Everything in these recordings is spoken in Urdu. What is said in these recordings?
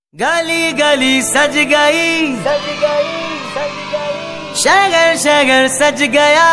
گلی گلی سج گئی شگر شگر سج گیا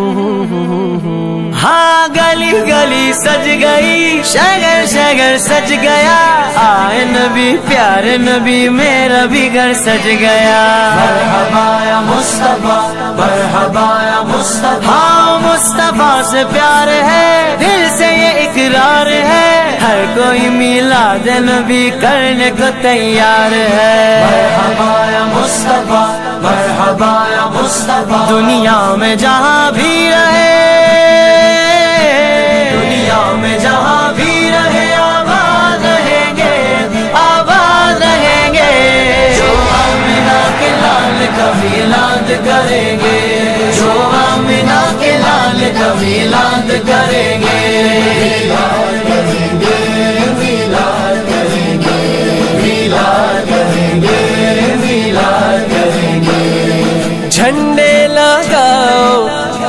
ہاں گلی گلی سج گئی شگر شگر سج گیا آئے نبی پیارے نبی میرا بھی گھر سج گیا مرحبا یا مصطفیٰ مرحبا یا مصطفیٰ ہاں مصطفیٰ سے پیار ہے دل سے یہ اقرار ہے ہر کوئی میلاد نبی کرنے کو تیار ہے مرحبا یا مصطفیٰ مرحبا یا مصطفیٰ دنیا میں جہاں بھی رہے دنیا میں جہاں بھی رہے آباد رہیں گے آباد رہیں گے جو آمنہ کے لال کا میلاد کریں گے جو آمنہ کے لال کا میلاد کریں گے جھنڈے لگاؤ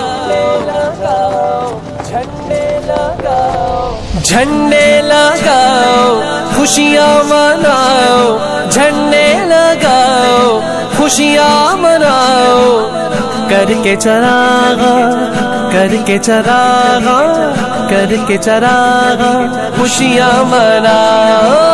جھنڈے لگاؤ خوشیاں مناؤ جھنڈے لگاؤ خوشیاں مناؤ کر کے چراغا کر کے چراغا کر کے چراغا خوشیاں مناؤ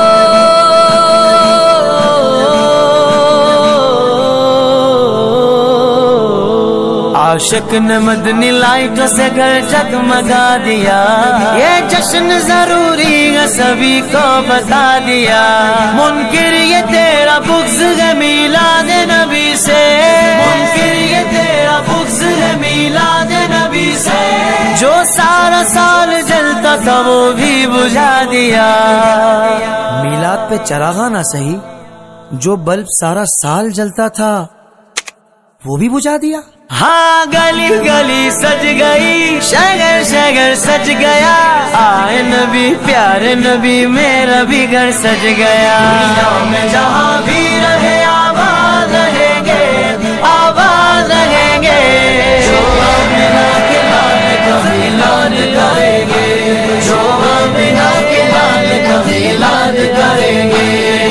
عاشق نے مدنی لائٹ سے گھر جگمگا دیا یہ جشن ضروری ہے سبھی کو بتا دیا منکر یہ تیرا بغض ہے میلاد نبی سے منکر یہ تیرا بغض ہے میلاد نبی سے جو سارا سال جلتا تھا وہ بھی بجھا دیا میلاد پہ چراغاں نہ صحیح جو بلب سارا سال جلتا تھا وہ بھی بجھا دیا ہاں گلی گلی سج گئی شگر شگر سج گیا آئے نبی پیارے نبی میرا بھی گھر سج گیا دنیا میں جہاں بھی رہے آباد رہیں گے آباد رہیں گے جو آمنہ کے لال کا میلاد کریں گے جو آمنہ کے لال کا میلاد کریں گے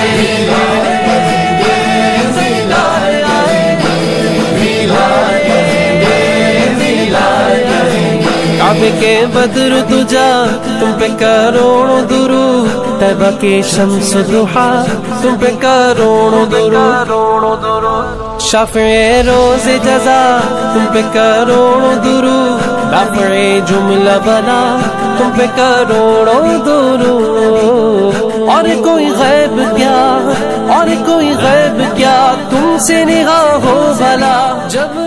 کعبے کے بدر تجا تم پہ کروڑوں درود طیبہ کی شمس ضحا تم پہ کروڑوں درود شافع روز جزا تم پہ کروڑوں درود رافع جملہ بلا تم پہ کروڑوں درود اور کوئی غیب کیا اور کوئی غیب کیا تم سے نگاہ ہو بھلا جب